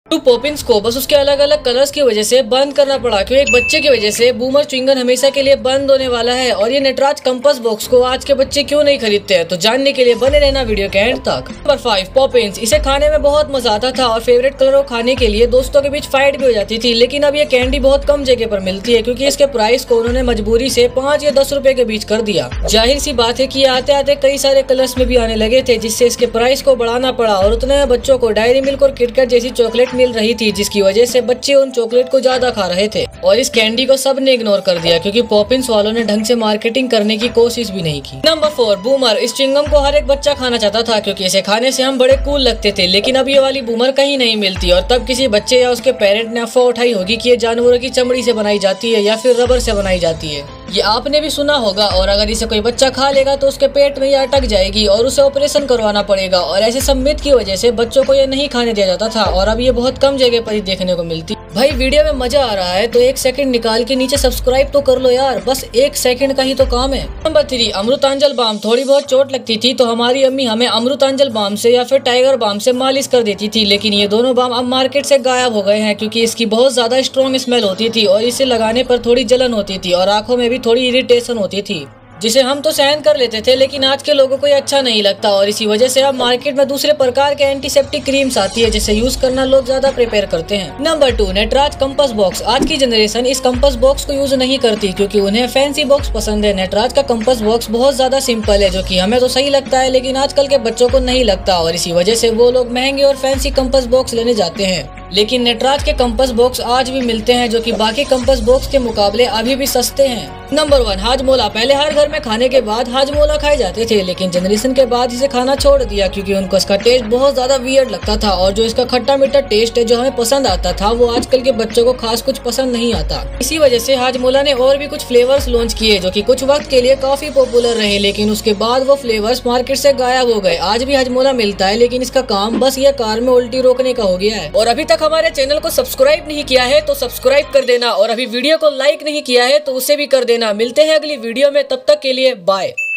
पॉपिंस को बस उसके अलग अलग कलर्स की वजह से बंद करना पड़ा, क्योंकि एक बच्चे की वजह से बूमर च्युइंगम हमेशा के लिए बंद होने वाला है। और ये नटराज कंपास बॉक्स को आज के बच्चे क्यों नहीं खरीदते हैं, तो जानने के लिए बने रहना वीडियो के एंड तक। Number 5 Poppins. इसे खाने में बहुत मजा आता था और फेवरेट कलर को खाने के लिए दोस्तों के बीच फाइट भी हो जाती थी। लेकिन अब ये कैंडी बहुत कम जगह पर मिलती है, क्योंकि इसके प्राइस को उन्होंने मजबूरी से 5 या 10 रुपए के बीच कर दिया। जाहिर सी बात है कि आते आते कई सारे कलर्स में भी आने लगे थे, जिससे इसके प्राइस को बढ़ाना पड़ा। और उतने में बच्चों को डायरी मिल्क और किटकैट जैसी चॉकलेट मिल रही थी, जिसकी वजह से बच्चे उन चॉकलेट को ज्यादा खा रहे थे। और इस कैंडी को सबने इग्नोर कर दिया, क्योंकि पॉपिंस वालों ने ढंग से मार्केटिंग करने की कोशिश भी नहीं की। Number 4 boomer. इस च्युइंगम को हर एक बच्चा खाना चाहता था, क्योंकि इसे खाने से हम बड़े कूल लगते थे। लेकिन अब ये वाली बूमर कहीं नहीं मिलती, और तब किसी बच्चे या उसके पेरेंट ने अफवाह उठाई होगी कि ये जानवरों की चमड़ी से बनाई जाती है या फिर रबर से बनाई जाती है। ये आपने भी सुना होगा। और अगर इसे कोई बच्चा खा लेगा तो उसके पेट में ये अटक जाएगी और उसे ऑपरेशन करवाना पड़ेगा। और ऐसे सब मिथ की वजह से बच्चों को ये नहीं खाने दिया जाता था, और अब ये बहुत कम जगह पर ही देखने को मिलती। भाई वीडियो में मजा आ रहा है तो 1 सेकंड निकाल के नीचे सब्सक्राइब तो कर लो यार, बस 1 सेकंड का ही तो काम है। Number 3 Amrutanjan balm. थोड़ी बहुत चोट लगती थी तो हमारी अम्मी हमें अमृतांजल बाम से या फिर टाइगर बाम से मालिश कर देती थी। लेकिन ये दोनों बाम अब मार्केट से गायब हो गए हैं, क्योंकि इसकी बहुत ज्यादा स्ट्रॉन्ग स्मेल होती थी और इसे लगाने पर थोड़ी जलन होती थी और आंखों में भी थोड़ी इरिटेशन होती थी, जिसे हम तो सहन कर लेते थे। लेकिन आज के लोगों को ये अच्छा नहीं लगता, और इसी वजह से अब मार्केट में दूसरे प्रकार के एंटीसेप्टिक क्रीम्स आती है, जिसे यूज करना लोग ज्यादा प्रिपेयर करते हैं। Number 2 Nataraj compass box. आज की जनरेशन इस कंपास बॉक्स को यूज नहीं करती, क्योंकि उन्हें फैंसी बॉक्स पसंद है। नटराज का कंपास बॉक्स बहुत ज्यादा सिंपल है, जो कि हमें तो सही लगता है, लेकिन आजकल के बच्चों को नहीं लगता, और इसी वजह से वो लोग महंगे और फैंसी कंपास बॉक्स लेने जाते हैं। लेकिन नटराज के कंपास बॉक्स आज भी मिलते हैं, जो कि बाकी कंपास बॉक्स के मुकाबले अभी भी सस्ते हैं। नंबर 1 हाजमोला। पहले हर घर में खाने के बाद हाजमोला खाए जाते थे, लेकिन जनरेशन के बाद इसे खाना छोड़ दिया, क्योंकि उनको इसका टेस्ट बहुत ज्यादा वियर्ड लगता था। और जो इसका खट्टा मीठा टेस्ट है जो हमें पसंद आता था, वो आजकल के बच्चों को खास कुछ पसंद नहीं आता। इसी वजह से हाजमोला ने और भी कुछ फ्लेवर्स लॉन्च किए, जो कि कुछ वक्त के लिए काफी पॉपुलर रहे, लेकिन उसके बाद वो फ्लेवर्स मार्केट से गायब हो गए। आज भी हाजमोला मिलता है, लेकिन इसका काम बस ये कार में उल्टी रोकने का हो गया है। और अभी तक हमारे चैनल को सब्सक्राइब नहीं किया है तो सब्सक्राइब कर देना, और अभी वीडियो को लाइक नहीं किया है तो उसे भी कर देना। मिलते हैं अगली वीडियो में, तब तक के लिए बाय।